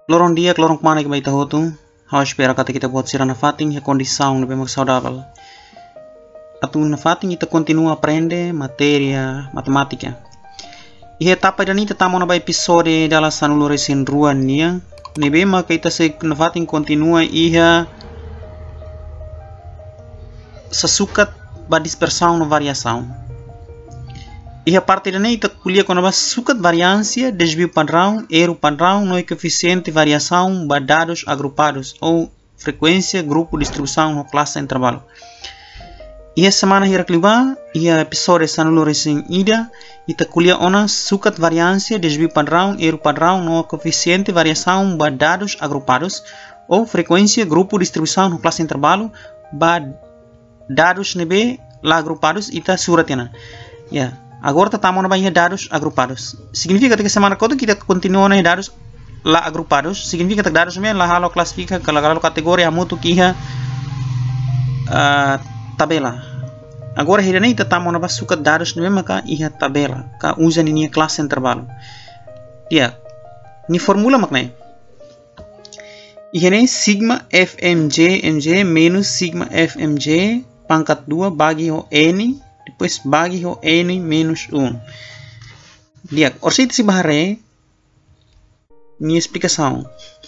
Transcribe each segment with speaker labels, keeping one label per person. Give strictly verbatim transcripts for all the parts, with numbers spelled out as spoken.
Speaker 1: Lorong dia, lorong kemana kita tahu tu? Harus espera kata kita buat sirana fating, ya condição lebih saudável. Atu na fating kita continua aprende matéria matemática. E etapa dani kita tamo na ba episode dala sanulo recen ruan nia. Nebe maka kita se na fating continua iha sesukat ba dispersão na variação. E a partir daí kita kuliah com a sucat variância, desvio padrão, erro padrão, no coeficiente variação, ba dados agrupados ou frequência, grupo, distribuição ou classe em intervalo. E a semana hira kliba, e a episódio sanulo recém ida, kita kuliah ona sucat variância, desvio padrão, erro padrão, no coeficiente variação, ba dados agrupados ou frequência, grupo, distribuição ou classe em intervalo, ba dados nebe lá agrupados ita suratena. Ya. Agora estamos na dados agrupados. Significa que semana toda kita continua na dados lá agrupados. Significa que dados mesmo lá halo classifica kalau kategori amutu kiha uh, tabela. Agora hira nem estamos na suka dados mesmo maka iha tabela. Ka usa ni classe intervalo. Dia. Ni formula makna. Iha nem sigma fmj mj menos sigma fmj pangkat dua bagi ho n depois bagi ho n menos um. Lihat, orsi se barre minha explicação.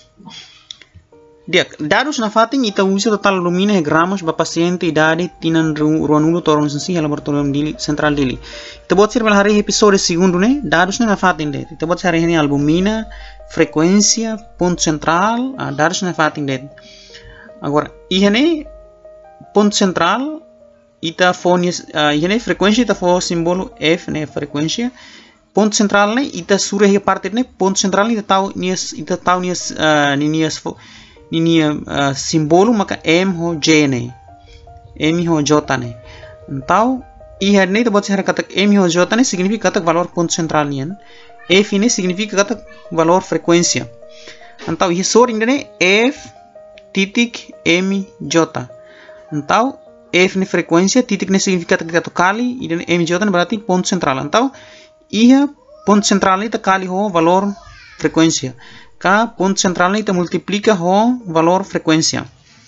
Speaker 1: Lihat, dados na fating ita usa total lumina gramos ba paciente idade tinan ruanulo toron sensi laboratorium dili central dili. Ita buat sirvel hari episode segundo ne dados na fating det. Ita buat hari ini albumina, frequência, ponto central, ah, dados na fating det. Agora, ihane ponto central ita fone uh, ini frekuensi ita fo simbolo f ne frekuensi ponto central ne ita sura hi parte ne ponto central ita tahu nias ita tahu nias uh, ni nias fo ni nia uh, simbolo maka m ho j ne m ho j ne então iha ne ita buat cara kata m ho j ne significa kata valor ponto central nian f ini significa kata valor frekuensi então iha sor ne f titik m j então f ni frekuensia, titik ni significa kata kali, e mj berarti ponto central. Então, ia ponto central ni kali ho valor frekuensia. Ka ponto central ni multiplica ho valor frekuensia.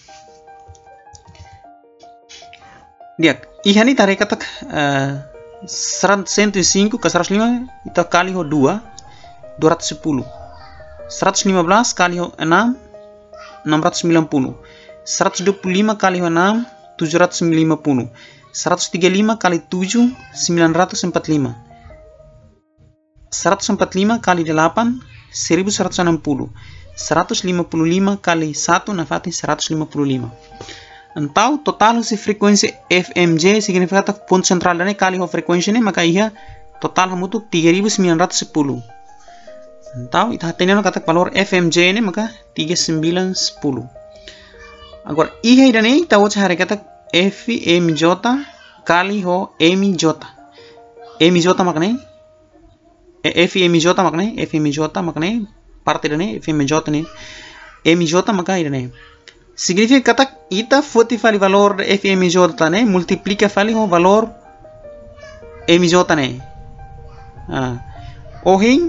Speaker 1: Lihat, ia ni tarik kata uh, seratus cinco ke seratus lima itu kali ho dua, dua ratus sepuluh. seratus lima belas kali ho enam, enam ratus sembilan puluh. seratus dua puluh lima kali ho enam, tujuh ratus lima puluh. seratus tiga puluh lima kali tujuh, sembilan ratus empat puluh lima. seratus empat puluh lima kali delapan, seribu seratus enam puluh. seratus lima puluh lima kali satu, nafati seratus lima puluh lima. Então, total si frekuensi F M J significa ponto central dan kali ho frekuensi ne, maka ia total hamutu tiga ribu sembilan ratus sepuluh. Então, ita hatenya kata valor F M J ne, maka tiga ribu sembilan ratus sepuluh. Agora, iha idane tahu cara kata F M J kali ho M J. M J maknanya F M J maknanya F M J maknanya parte idane F M J ne M J maka idane. Significa kata ita foti fali valor F M J ne multiplica fali ho valor M J ne. Ah. Ohin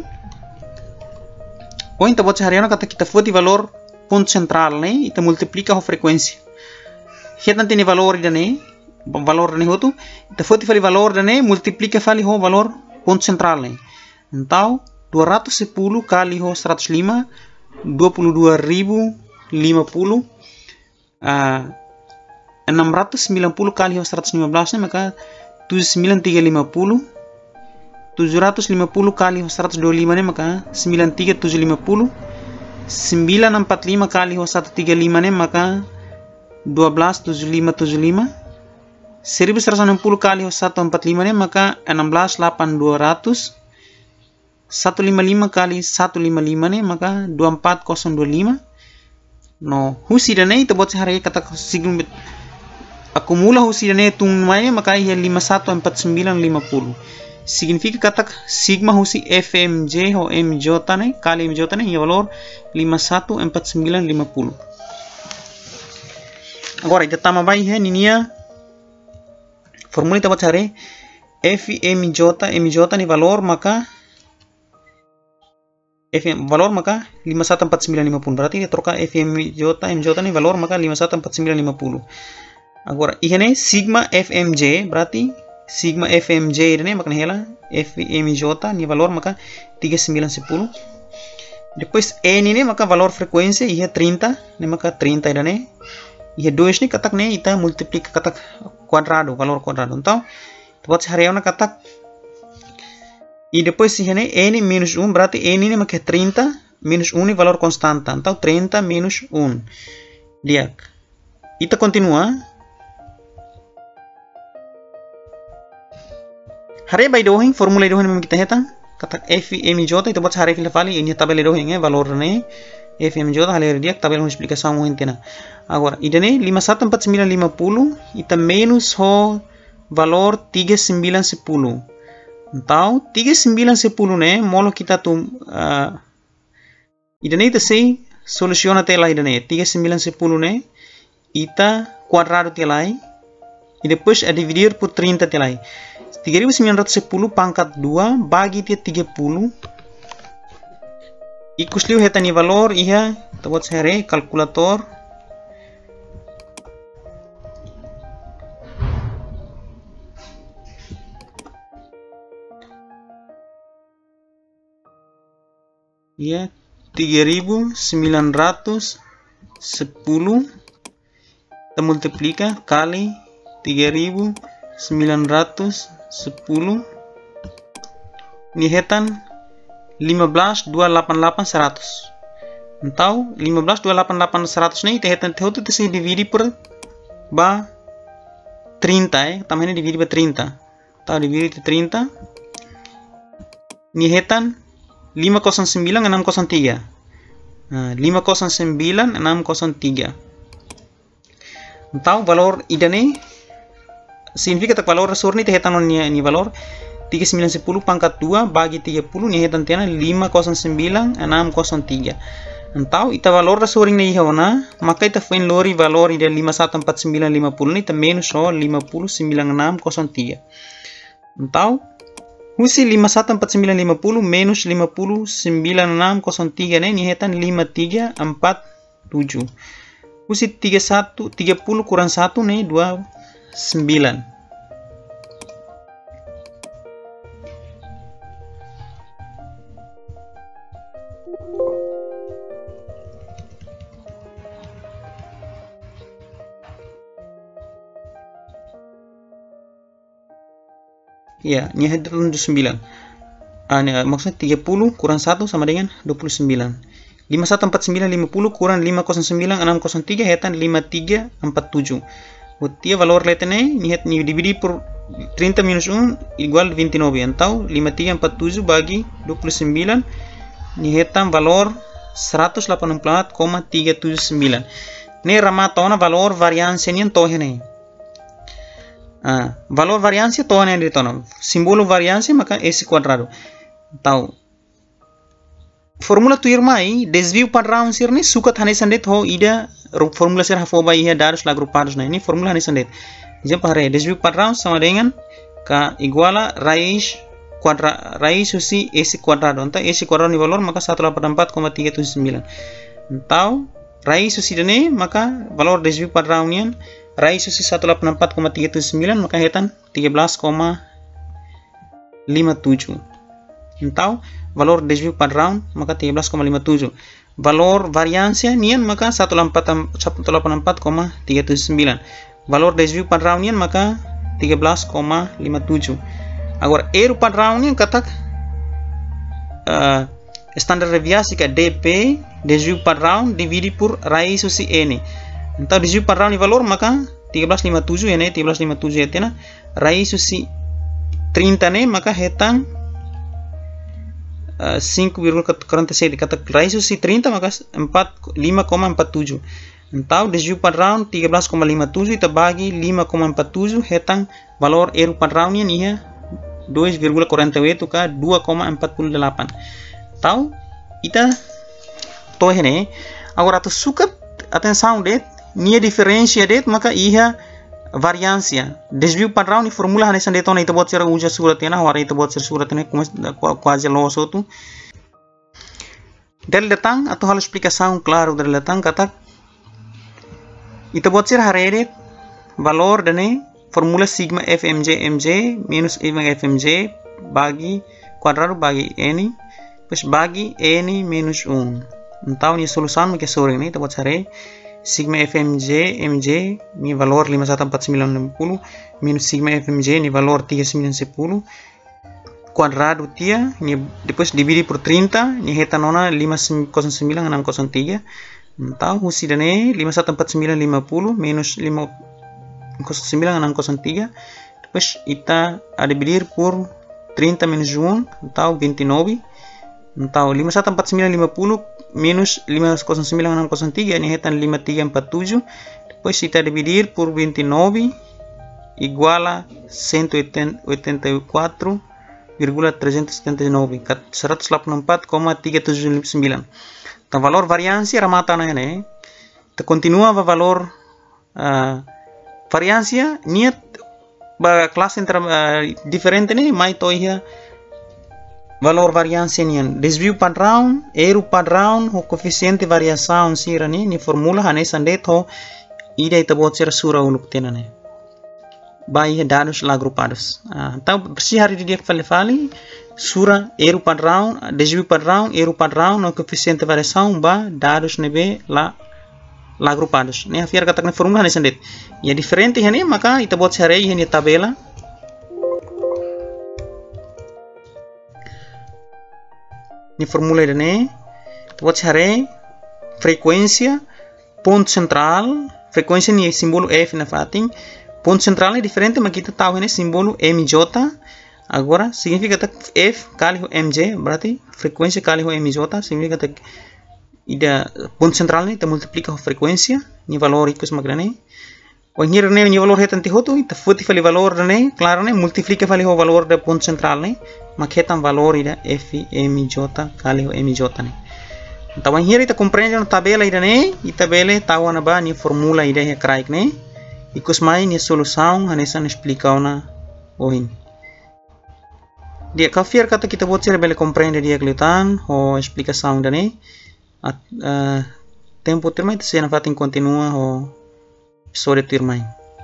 Speaker 1: Ohin tahu cara kata kita foti valor ponto central ne ita multiplica ho frekuensi. Hiat nanti ni valor idane valor ne hotu ita foti fali valor dane multiplica fali ho valor ponto central ne. Então dua ratus sepuluh kali ho seratus lima, dua puluh dua ribu lima puluh, uh, enam ratus sembilan puluh kali ho seratus lima belas ne maka tujuh puluh sembilan tiga ratus lima puluh. tujuh ratus lima puluh kali ho seratus dua puluh lima ne maka sembilan tiga tujuh lima puluh. sembilan empat puluh lima kali ho seratus tiga puluh lima ne maka dua belas tujuh puluh lima tujuh puluh lima. seribu seratus enam puluh kali ho seratus empat puluh lima ne maka enam belas delapan dua ratus. seratus lima puluh lima kali seratus lima puluh lima ne maka dua puluh empat nol dua puluh lima. No, husi dane itu buat sehari kata signifikan akumula husi dane tung mai maka ia lima satu empat sembilan lima puluh. Significa kata sigma husi F M J ho M J ne kali M J ne ia valor lima satu empat sembilan lima puluh. Agora ita tama bai he ninia formula ita bacare F M J M J ni valor maka F M valor maka lima satu empat sembilan lima puluh. Berarti dia trocar F M J, M J ini valor maka lima satu empat sembilan lima puluh. Agora, ini sigma F M J, berarti sigma F M J ini maka hela F M J ini valor maka tiga sembilan sepuluh. Depois N ini maka valor frekuensi ia trinta, ini maka trinta ini. Ia dois ni katak ni ita multiplica katak quadrado, valor quadrado. Então, buat seharian katak. E depois se ini N minus um, berarti N ini maka trinta minus um ni valor constante. Então, trinta minus um. Lihat. Ita continua. Hari by doing formula doing memang kita hetang kata F M J itu buat hari kita fali ini tabel doing ya valor ne F M J hari dia tabel mau explicação muito entena. Agora, ida ne lima satu empat sembilan lima puluh ita menos ho valor tiga sembilan sepuluh. Então, tiga sembilan sepuluh ne molo kita tu uh, ida ne ita sei soluciona tela ida ne tiga sembilan sepuluh ne ita quadrado telai e depois a dividir por trinta telai. tiga ribu sembilan ratus sepuluh pangkat dua bagi dia tiga puluh. Ikus liu hetani valor ia buat sehari kalkulator. Ia tiga ribu sembilan ratus sepuluh kita multiplika kali tiga ribu sembilan ratus sepuluh nihetan lima belas dua delapan delapan seratus. Então lima belas dua delapan delapan seratus nih nihetan teu tu se divide por ba trinta eh também divide por trinta. Tá divide por trinta nihetan lima kosong sembilan enam kosong tiga. Nah, lima kosong sembilan enam kosong tiga. Então valor idane significa que valor resor ni tehetan ni ni valor tiga sembilan sepuluh pangkat dua bagi tiga puluh ni hetan tiana lima kosong sembilan enam kosong tiga. Então ita valor resor ni ihona maka ita fain lori valor ida lima satu empat sembilan lima puluh ni ta menos so lima puluh sembilan enam kosong tiga. Então husi lima satu empat sembilan lima puluh menos lima puluh sembilan enam kosong tiga ni hetan lima tiga empat tujuh. Husi tiga satu tiga puluh kurang satu ni dua sembilan. Ya, ini ada dua puluh sembilan. Ah, ini, maksudnya tiga puluh kurang satu sama dengan dua puluh sembilan. lima satu empat sembilan lima puluh kurang lima kosong sembilan enam kosong tiga hetan lima tiga empat tujuh. Dia valor letene ni het ni dividi por treinta minus um igual veintinueve. Então lima tiga empat tujuh bagi dua puluh sembilan ni hetan valor seratus delapan puluh empat koma tiga tujuh sembilan. Ni ramatona valor variansia ni tohe ni. Ah, valor variansia tohe ni ditona. Simbolo variansia maka S kuadrado. Então formula tu irmai desvio padrão sir ni sukat hane sandet ho ida formula sir hafoba ia dados la agrupados na ini formula hane sandet. Jam pare desvio padrão sama dengan k igual a raiz kuadra raiz usi S kuadrado. Então S kuadrado ni valor maka seratus delapan puluh empat koma tiga tujuh sembilan. Então raiz usi dene maka valor desvio padrão nian raiz usi seratus delapan puluh empat koma tiga tujuh sembilan maka hetan tiga belas koma lima tujuh. Então valor desvio padrão maka tiga belas koma lima tujuh. Valor variansia nian maka seratus delapan puluh empat koma tiga tujuh sembilan. Valor desvio padrão nian maka tiga belas koma lima tujuh. Agora erro padrão nian katak uh, standar deviasi ka D P desvio padrão divide por raiz usi N. Então desvio padrão ni valor maka tiga belas lima tujuh ya ne tiga belas lima tujuh ya tena raiz usi trinta ne maka hetang Uh, cinco vírgula quarenta e sete kata raiz usi trinta maka lima koma empat tujuh. Então desvio padrão tiga belas koma lima tujuh ita bagi lima koma empat tujuh hetang valor erro padrão nya nia dois vírgula quarenta e oito ka dua koma empat puluh delapan. Então ita tohe ne agora tu suka atenção det nia diferensia det maka ia variansia desvio padrão ni formula hane sande tona ita buat ser uja surat na hora ita buat ser surat ne quase loso tu. Del datang atau hal explicação claro del datang kata ita buat ser hareret valor dane formula sigma fmj mj minus sigma fmj bagi kuadrado bagi n plus bagi n minus one. Então ni solusan ke sore ini ita buat sare sigma fmj mj ni valor lima satu empat sembilan enam nol minus sigma fmj ni valor tiga sembilan sepuluh kuadrado tia ni depois dividi por trinta ni heta nona lima nol sembilan enam nol tiga. Então husi dane lima satu empat sembilan lima nol minus lima nol sembilan enam nol tiga depois ita a dividir por trinta menos one então vinte e nove. Então lima satu empat sembilan lima nol minus lima nol sembilan enam nol tiga ni heta lima tiga empat tujuh depois ita dividir por vinte e nove igual a cento oitenta e quatro vírgula trezentos setenta e nove seratus delapan puluh empat koma tiga tujuh sembilan. Então valor variância ramata na né te continua va valor uh, variância niat ba kelas inter uh, diferente ne mai toia valor variância nian desvio padrão erro padrão o coeficiente variação sira ni ni formula hane sandet ho ida ita bot ser sura uluk tena ne by dados lá agrupados. Ah, então, bersih hari dia fale-fale, sura erro padrão, desvio padrão, erro padrão, no coeficiente variação, ba dados nebe lá lá agrupados. Né, a fiar kata na formula nesse sentido. E é diferente, né, maka ita buat sehari ini tabela. Ni formula ini, buat sehari frekuensia, ponto central, frekuensia ni simbolo F na fating. Ponto central é diferente, mas kita tahu ini simbolo M J. Agora, significa que F kali M J, berarti frekuensi kali M J, significa que ida ponto central ini kita multiplica a frekuensia, ni valor ikut semakin. O ini rene ni valor hetan tihoto, kita futi fali valor rene, claro ne, multiplica fali o valor da ponto central ne, maketan valor ida F M J kali M J ne. Então, ini kita compreende na tabela ida ne, e tabela tahu na ba ni formula ida ya craik ne. Ikus mai ni solução hanesan explicau na ohin. Dia kafir kata kita buat ser bele compreende dia kelutan o explicação dane. At uh, tempo termai se na fatin continua o episode termai.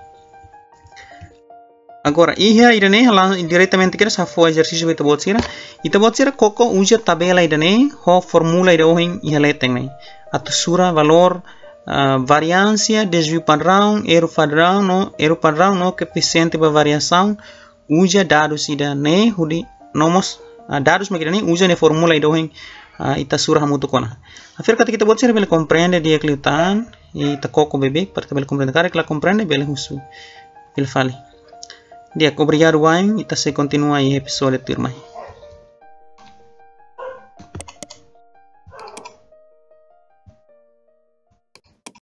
Speaker 1: Agora ia idane halang diretamente kira sa fo exercício kita buat ser. Ita buat ser koko uja tabela idane ho formula ida ohin ia leteng ne. Atu sura valor Uh, variância, desvio padrão, erro padrão, no, erro padrão, no coeficiente para variação, usa dados ida ne, hudi nomos uh, dados makina ne usa ne formula ida ohin uh, ita surah mutu kona. Afir kata kita buat ser bele compreende dia kliutan, ita koko bebe, para bele compreende kare kala compreende bele husu. Bele fali. Dia obrigado wain, ita se continua aí episode turmai.